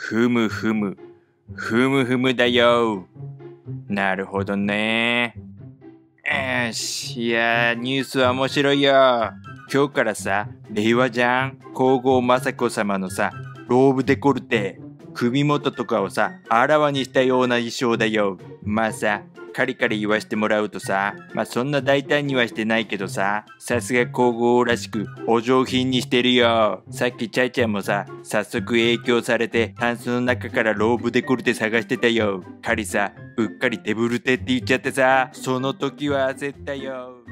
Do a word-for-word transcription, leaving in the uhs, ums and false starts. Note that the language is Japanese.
ふむふむ、ふむふむだよ。なるほどね。よし、いや、ニュースは面白いよ。今日からさ、令和じゃん。皇后雅子様のさ、ローブデコルテ、首元とかをさ、あらわにしたような衣装だよ。まあさ、カリカリ言わしてもらうとさ、まあそんな大胆にはしてないけどさ、さすが皇后らしくお上品にしてるよ。さっきチャイちゃんもさ、早速影響されてタンスの中からローブデコルテ探してたよ。カリさ、うっかりデブルテって言っちゃってさ、その時は焦ったよ。